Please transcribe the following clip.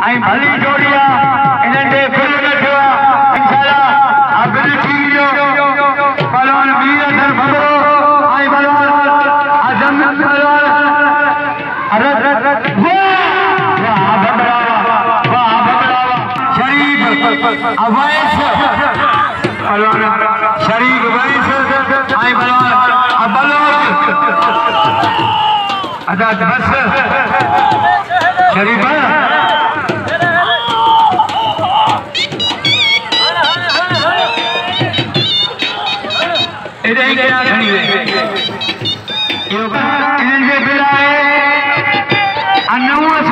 आई भली जोड़िया इनके फुल नठवा इंशाल्लाह अबिल चीजो पहलवान वीर सर भगो आई पहलवान आजम पहलवान वाह भगड़ा शरीफ अवैस पहलवान शरीफ अवैस आई पहलवान अबलोक अदाद बस शरीफ इनके बिलाए